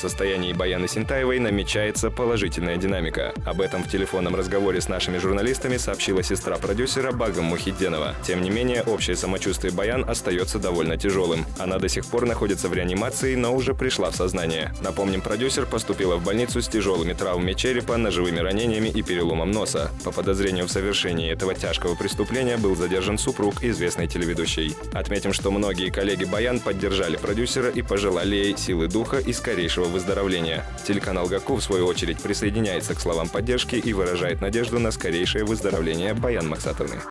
состоянии Баян Есентаевой намечается положительная динамика. Об этом в телефонном разговоре с нашими журналистами сообщила сестра продюсера Багам Мухидденова. Тем не менее, общее самочувствие Баян остается довольно тяжелым. Она до сих пор находится в реанимации, но уже пришла в сознание. Напомним, продюсер поступила в больницу с тяжелыми травмами черепа, ножевыми ранениями и переломом носа. По подозрению в совершении этого тяжкого преступления был задержан супруг известной телеведущей. Отметим, что многие коллеги Баян поддержали продюсера и пожелали ей силы духа и скорейшего выздоровления. Телеканал ГАКУ, в свою очередь, присоединяется к словам поддержки и выражает надежду на скорейшее выздоровление Баян Максатовны.